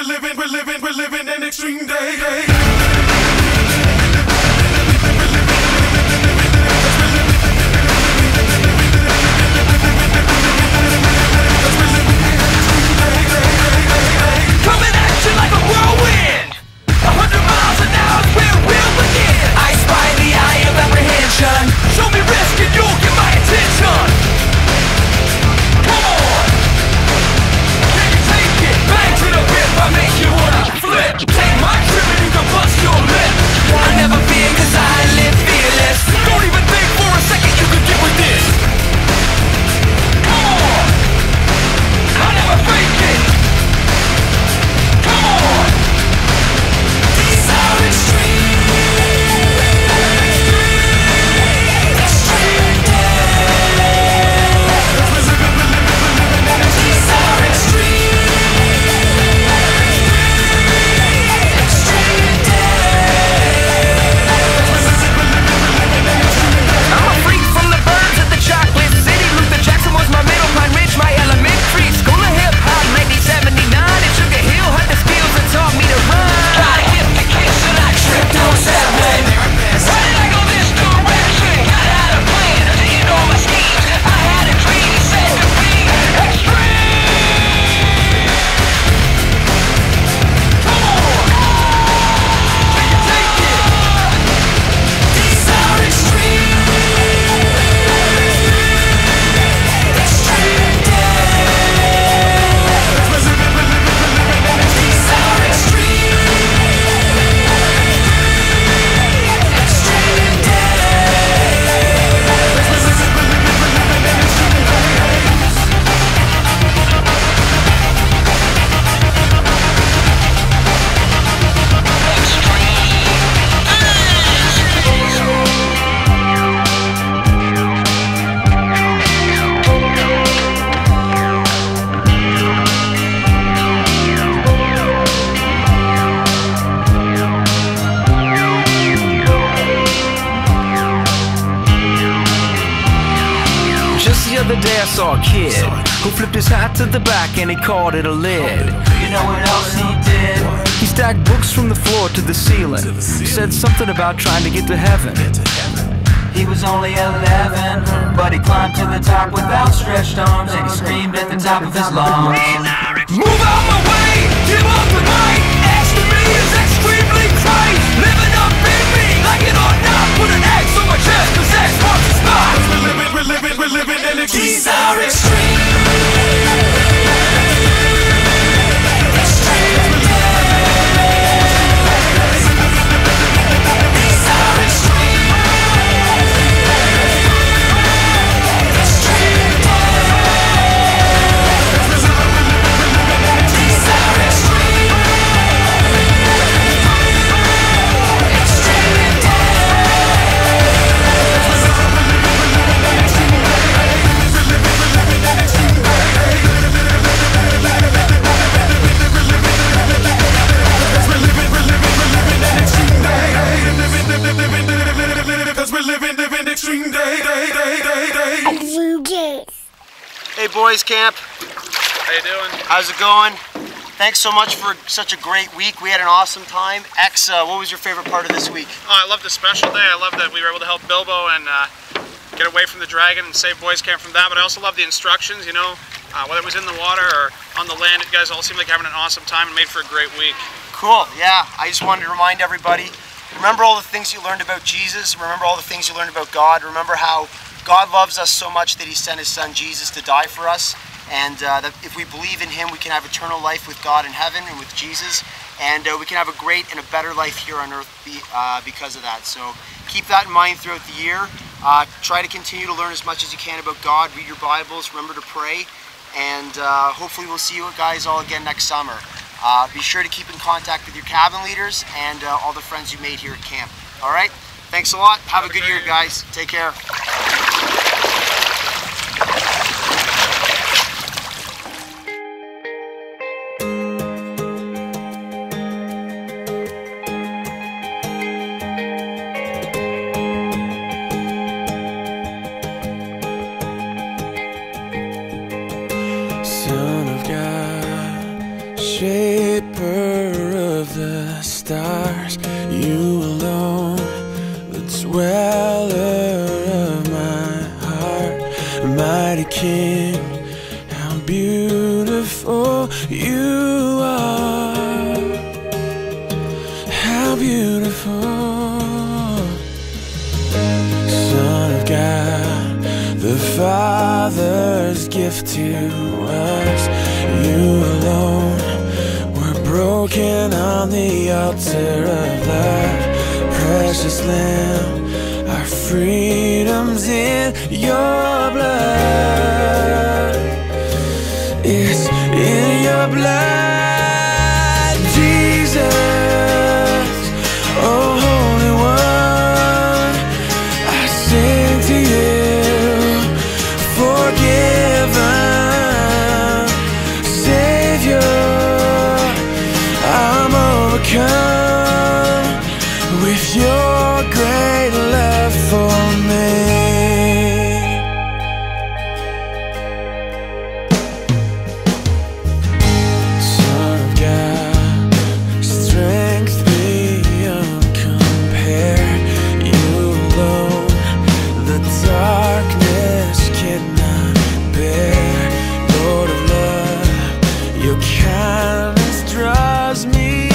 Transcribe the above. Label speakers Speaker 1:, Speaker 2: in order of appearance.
Speaker 1: we're living an extreme day.
Speaker 2: Coming at you like a whirlwind, 100 miles an hour is where we'll begin. I spy the eye of apprehension. Show me risk and you'll get my attention. Come on, can you take it? Bang to the whip, I make you wanna flip. Take my trip and you can bust your lip. I never fear cause I live fearless. Don't even think for a second you could get with this. Come on, I never fake it. Come on, these are extreme days. These are extreme days. I'm a freak from the birds at the chocolate city. Luther Jackson was my middle, Pine Ridge my elementary. School of hip hop 1979 at Sugar Hill. Had the skills that taught me to run. Got a gift to kiss and I tripped on 7. Why did I go this direction? Got out of plan, didn't know my schemes. I had a dream, he said to be extreme. Come on, can you take it? These are extreme days. These are extreme Just the other day I saw a kid who flipped his hat to the back and he called it a lid. You know what else he did? He stacked books from the floor to the ceiling. Said something about trying to get to heaven. He was only 11, but he climbed to the top with outstretched arms and he screamed at the top of his lungs. Move out my way, give up the mic. Ask to me is extremely tight. Living up in me, like it or not. Put an X on my chest, cause X marks the spot.
Speaker 1: We're living an extreme.
Speaker 2: These are extreme.
Speaker 3: Hey boys camp,
Speaker 4: How you doing?
Speaker 3: how's it going? Thanks so much for such a great week. We had an awesome time. X, what was your favorite part of this week?
Speaker 4: Oh, I love the special day. I love that we were able to help Bilbo and get away from the dragon and save Boys Camp from that. But I also love the instructions, you know, whether it was in the water or on the land. You guys all seemed like having an awesome time and made for a great week.
Speaker 3: Cool, yeah. I just wanted to remind everybody, remember all the things you learned about Jesus. Remember all the things you learned about God. Remember how God loves us so much that he sent his son Jesus to die for us. And that if we believe in him, we can have eternal life with God in heaven and with Jesus. And we can have a great and a better life here on earth because of that. So keep that in mind throughout the year. Try to continue to learn as much as you can about God. Read your Bibles. Remember to pray. And hopefully we'll see you guys all again next summer. Be sure to keep in contact with your cabin leaders and all the friends you made here at camp. All right? Thanks a lot. Have a good year, guys. Take care.
Speaker 2: Son of God,
Speaker 5: Shaper of the stars, you alone, the dweller of my heart, mighty King, how beautiful you are, how beautiful. Son of God, the Father's gift to us, you alone were broken on the altar of the precious Lamb. Our freedom's in your blood, it's in your blood, Jesus, oh Holy One, I sing to you, forgiven Savior, I'm overcome with your great love for me. Son of God, strength beyond compare, you alone the darkness cannot bear. Lord of love, your kindness draws me